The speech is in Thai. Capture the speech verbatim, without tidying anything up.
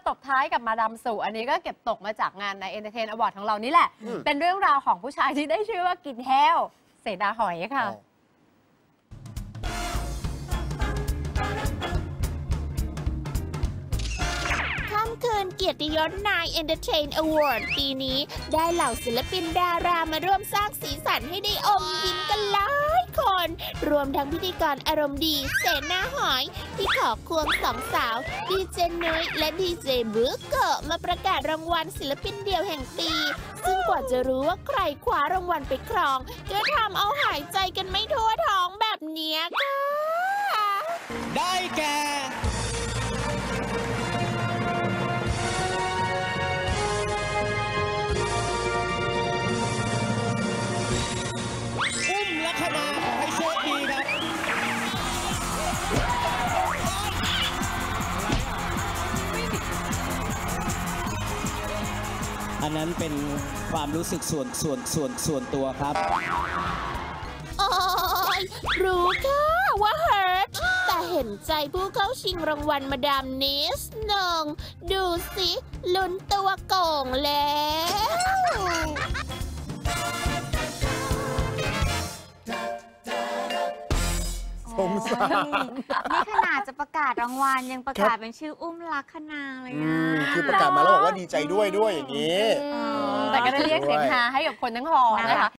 ตบท้ายกับมาดามสุอันนี้ก็เก็บตกมาจากงานใน Entertain Award ของเรานี่แหละเป็นเรื่องราวของผู้ชายที่ได้ชื่อว่ากินแห้วเสนาหอยค่ะค่ำคืนเกียรติยศนาย Entertain Award ปีนี้ได้เหล่าศิลปินดารามาร่วมสร้างสีสันให้ได้อมยิ้มกันหลายคนรวมทั้งพิธีกรอารมณ์ดีเสนาหอยที่ขอควงสองสาวดีเจนุ้ยและดีเจบุกเกอมาประกาศรางวัลศิลปินเดี่ยวแห่งปีซึ่งกว่าจะรู้ว่าใครคว้ารางวัลไปครองก็ทำเอาหายใจกันไม่ทั่วท้องแบบเนี้ยค่ะได้แก่อุ้มลัคนาขอให้โชคดีครับอันนั้นเป็นความรู้สึกส่วนส่วนส่วนส่วนตัวครับโอ้ยรู้ค่ะว่าเฮิร์ตแต่เห็นใจผู้เข้าชิงรางวัลมาดามนิสหนึ่งดูสิลุ้นตัวโก่งแล้วสงสารนี่ขนาดจะประกาศรางวัลยังประกาศเป็นชื่ออุ้มลัคนาเลยอ่ะคือประกาศมาแล้วบอกว่าดีใจด้วยด้วยอย่างนี้แต่ก็ได้เรียกเสียงฮาให้กับคนทั้งหอนะคะ